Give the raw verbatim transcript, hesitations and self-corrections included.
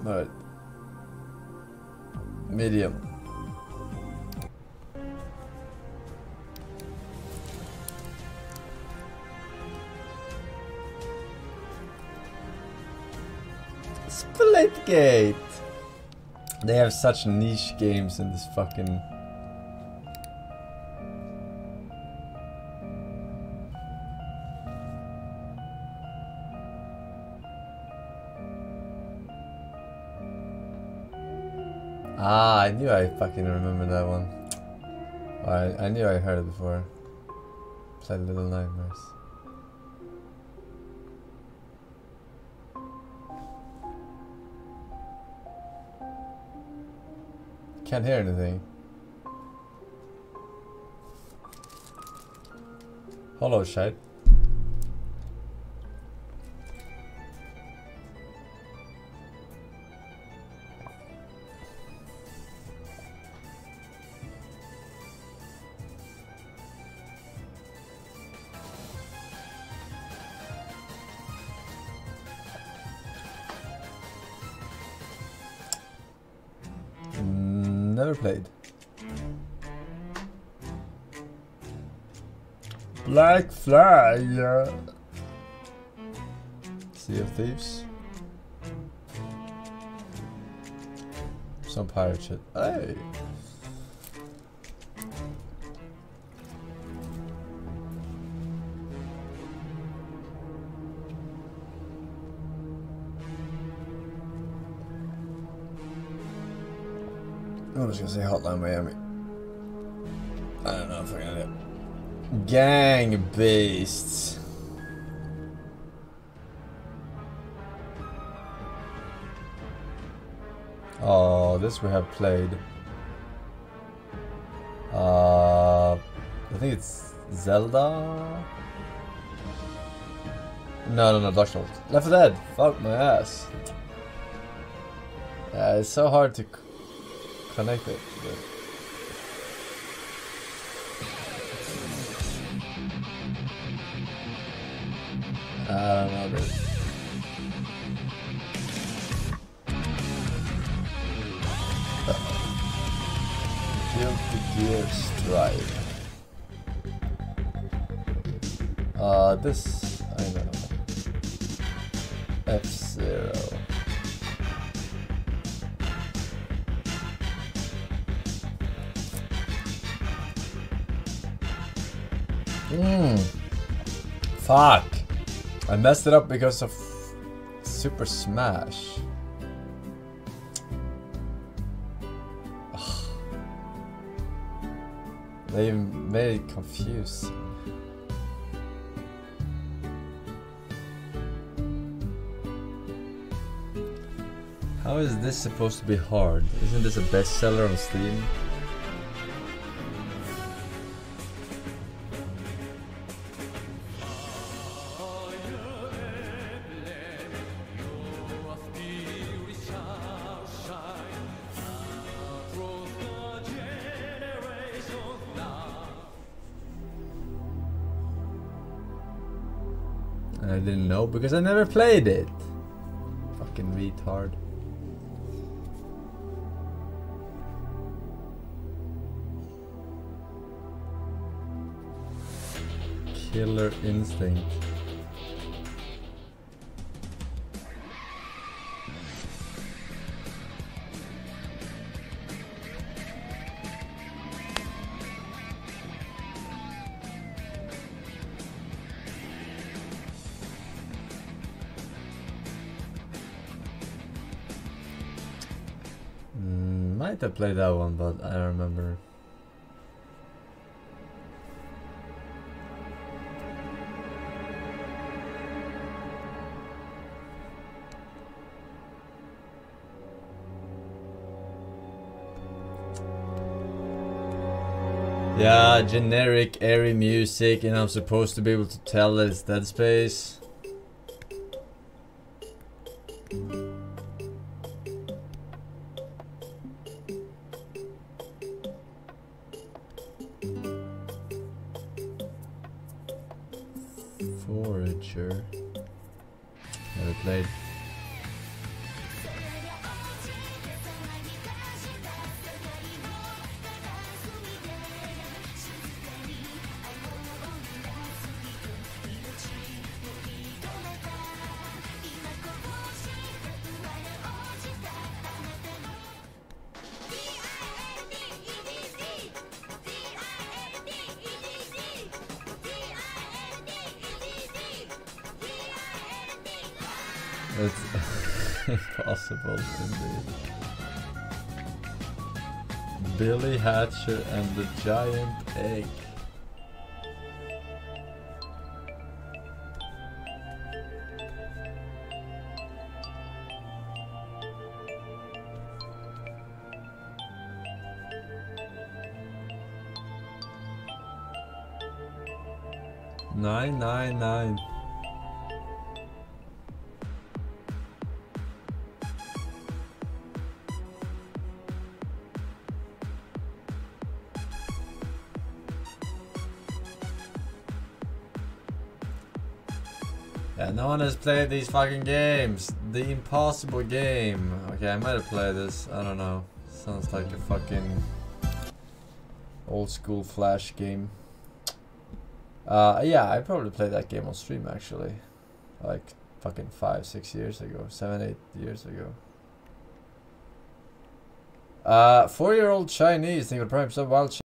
Alright. Medium. Splitgate! They have such niche games in this fucking... Ah, I knew I fucking remember that one. I, I knew I heard it before. Played Little Nightmares. Can't hear anything. Hollow shite. Never played. Black Flag. Yeah. Sea of Thieves. Some pirate shit. Hey. I was gonna say Hotline Miami. I don't know if I'm gonna do. Gang Beasts. Oh, this we have played. Uh, I think it's Zelda. No, no, no, Dark Souls. Left four Dead. Fuck my ass. Yeah, it's so hard to connect it. But... I don't know, dude. Guilty Gear Strive. Uh, this I know. F-Zero. Mmm. Fuck. I messed it up because of Super Smash. Ugh. They made it confusing. How is this supposed to be hard? Isn't this a bestseller on Steam? I didn't know because I never played it. Fucking retard. Killer Instinct. Mm, might have played that one, but I don't remember. Yeah, generic airy music, and I'm supposed to be able to tell that it's Dead Space. Forager. Never played. It's impossible indeed. Billy Hatcher and the Giant Egg. Nine nine nine. Yeah, no one has played these fucking games. The Impossible Game. Okay, I might have played this. I don't know. Sounds like a fucking old school Flash game. Uh, yeah, I probably played that game on stream actually. Like fucking five, six years ago. Seven, eight years ago. Uh, four-year-old Chinese. Think of Prime Sub Wild